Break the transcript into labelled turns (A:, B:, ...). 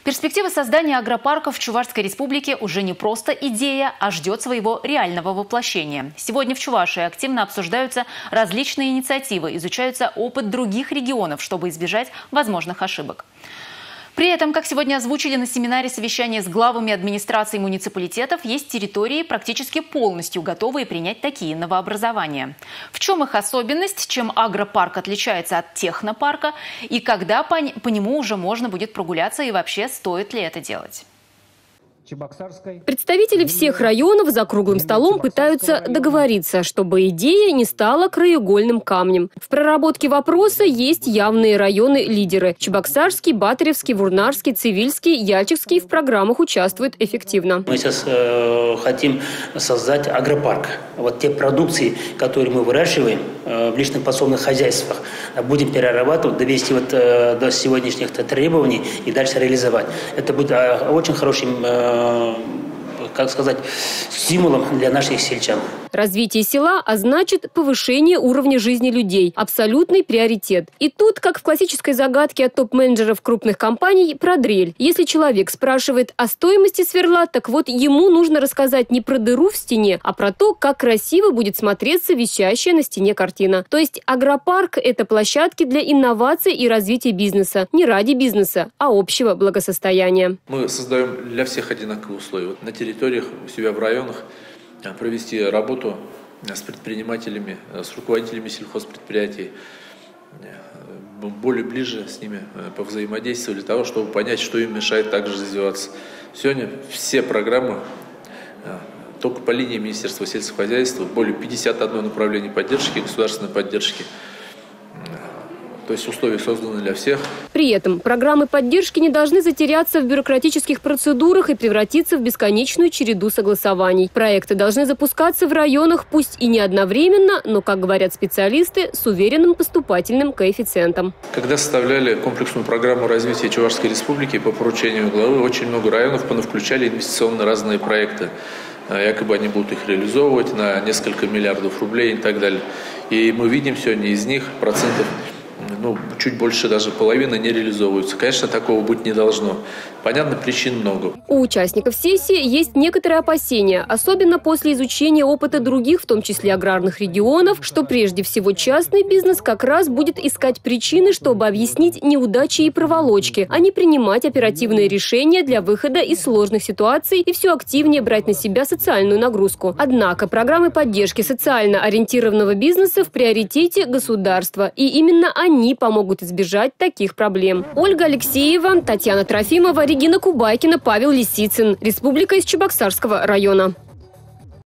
A: Перспектива создания агропарков в Чувашской республике уже не просто идея, а ждет своего реального воплощения. Сегодня в Чувашии активно обсуждаются различные инициативы, изучаются опыт других регионов, чтобы избежать возможных ошибок. При этом, как сегодня озвучили на семинаре совещания с главами администраций муниципалитетов, есть территории, практически полностью готовые принять такие новообразования. В чем их особенность, чем агропарк отличается от технопарка и когда по нему уже можно будет прогуляться и вообще стоит ли это делать?
B: Представители всех районов за круглым столом пытаются договориться, чтобы идея не стала краеугольным камнем. В проработке вопроса есть явные районы-лидеры. Чебоксарский, Батыревский, Вурнарский, Цивильский, Яльчикский в программах участвуют эффективно.
C: Мы сейчас хотим создать агропарк. Вот те продукции, которые мы выращиваем в личных подсобных хозяйствах, будем перерабатывать, довести до сегодняшних требований и дальше реализовать. Это будет очень хорошим, как сказать, стимулом для наших сельчан.
B: Развитие села, а значит повышение уровня жизни людей. Абсолютный приоритет. И тут, как в классической загадке от топ-менеджеров крупных компаний, про дрель. Если человек спрашивает о стоимости сверла, так вот ему нужно рассказать не про дыру в стене, а про то, как красиво будет смотреться висящая на стене картина. То есть агропарк – это площадки для инноваций и развития бизнеса. Не ради бизнеса, а общего благосостояния.
D: Мы создаем для всех одинаковые условия. Вот на территориях у себя в районах провести работу с предпринимателями, с руководителями сельхозпредприятий, более ближе с ними повзаимодействовать для того, чтобы понять, что им мешает также развиваться. Сегодня все программы только по линии Министерства сельского хозяйства, более 51 направление поддержки, государственной поддержки. То есть условия созданы для всех.
B: При этом программы поддержки не должны затеряться в бюрократических процедурах и превратиться в бесконечную череду согласований. Проекты должны запускаться в районах, пусть и не одновременно, но, как говорят специалисты, с уверенным поступательным коэффициентом.
D: Когда составляли комплексную программу развития Чувашской республики по поручению главы, очень много районов включали инвестиционно разные проекты. Якобы они будут их реализовывать на несколько миллиардов рублей и так далее. И мы видим сегодня из них процентов чуть больше, даже половины не реализовываются. Конечно, такого быть не должно. Понятно, причин много.
B: У участников сессии есть некоторые опасения, особенно после изучения опыта других, в том числе аграрных регионов, что прежде всего частный бизнес как раз будет искать причины, чтобы объяснить неудачи и проволочки, а не принимать оперативные решения для выхода из сложных ситуаций и все активнее брать на себя социальную нагрузку. Однако программы поддержки социально ориентированного бизнеса в приоритете государства, и именно они помогут избежать таких проблем. Ольга Алексеева, Татьяна Трофимова, Регина Кубайкина, Павел Лисицын. Республика из Чебоксарского района.